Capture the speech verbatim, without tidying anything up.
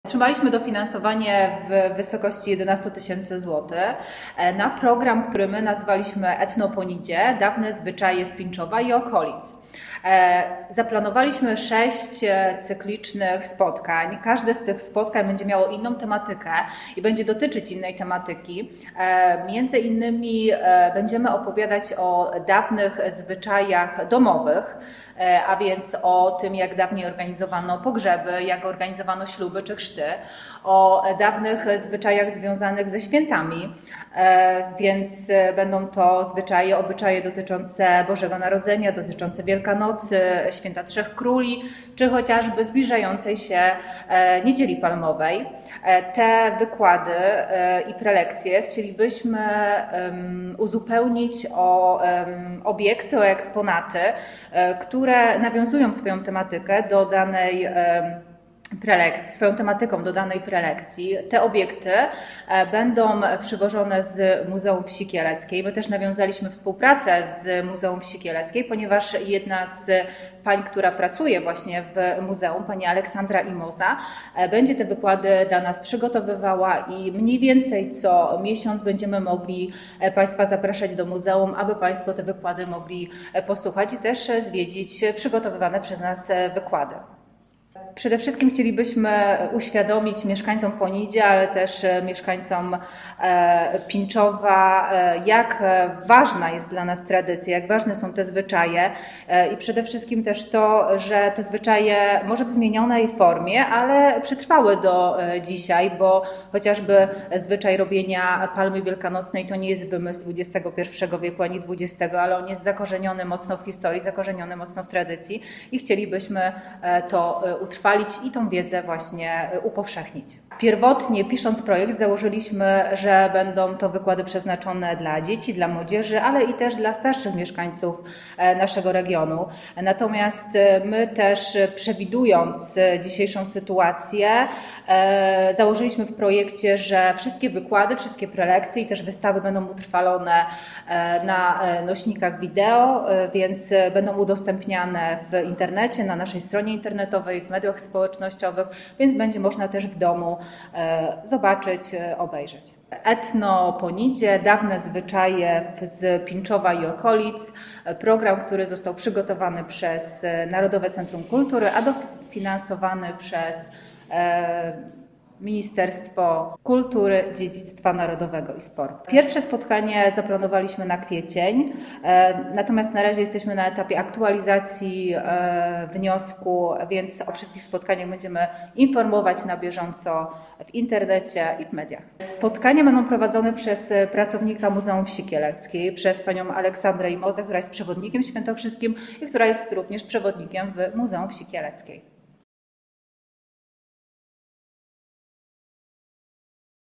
Otrzymaliśmy dofinansowanie w wysokości jedenaście tysięcy złotych na program, który my nazwaliśmy Etnoponidzie, dawne zwyczaje z Pińczowa i okolic. Zaplanowaliśmy sześć cyklicznych spotkań. Każde z tych spotkań będzie miało inną tematykę i będzie dotyczyć innej tematyki. Między innymi będziemy opowiadać o dawnych zwyczajach domowych, a więc o tym, jak dawniej organizowano pogrzeby, jak organizowano śluby czy chrzty, o dawnych zwyczajach związanych ze świętami, więc będą to zwyczaje, obyczaje dotyczące Bożego Narodzenia, dotyczące Wielkanocy, Święta Trzech Króli, czy chociażby zbliżającej się Niedzieli Palmowej. Te wykłady i prelekcje chcielibyśmy uzupełnić o obiekty, o eksponaty, które nawiązują swoją tematykę do danej prelekcji, swoją tematyką do danej prelekcji. Te obiekty będą przywożone z Muzeum Wsi Kieleckiej. My też nawiązaliśmy współpracę z Muzeum Wsi Kieleckiej, ponieważ jedna z pań, która pracuje właśnie w muzeum, pani Aleksandra Imoza, będzie te wykłady dla nas przygotowywała i mniej więcej co miesiąc będziemy mogli Państwa zapraszać do muzeum, aby Państwo te wykłady mogli posłuchać i też zwiedzić przygotowywane przez nas wykłady. Przede wszystkim chcielibyśmy uświadomić mieszkańcom Ponidzie, ale też mieszkańcom Pińczowa, jak ważna jest dla nas tradycja, jak ważne są te zwyczaje i przede wszystkim też to, że te zwyczaje może w zmienionej formie, ale przetrwały do dzisiaj, bo chociażby zwyczaj robienia palmy wielkanocnej to nie jest wymysł dwudziestego pierwszego wieku ani dwudziestego, ale on jest zakorzeniony mocno w historii, zakorzeniony mocno w tradycji i chcielibyśmy to utrwalić i tą wiedzę właśnie upowszechnić. Pierwotnie pisząc projekt założyliśmy, że będą to wykłady przeznaczone dla dzieci, dla młodzieży, ale i też dla starszych mieszkańców naszego regionu. Natomiast my też przewidując dzisiejszą sytuację założyliśmy w projekcie, że wszystkie wykłady, wszystkie prelekcje i też wystawy będą utrwalone na nośnikach wideo, więc będą udostępniane w internecie, na naszej stronie internetowej, w mediach społecznościowych, więc będzie można też w domu zobaczyć, obejrzeć. Etnoponidzie, dawne zwyczaje z Pińczowa i okolic. Program, który został przygotowany przez Narodowe Centrum Kultury, a dofinansowany przez Ministerstwo Kultury, Dziedzictwa Narodowego i Sportu. Pierwsze spotkanie zaplanowaliśmy na kwiecień, natomiast na razie jesteśmy na etapie aktualizacji wniosku, więc o wszystkich spotkaniach będziemy informować na bieżąco w internecie i w mediach. Spotkania będą prowadzone przez pracownika Muzeum Wsi Kieleckiej, przez panią Aleksandrę Imozę, która jest przewodnikiem świętokrzyskim i która jest również przewodnikiem w Muzeum Wsi Kieleckiej.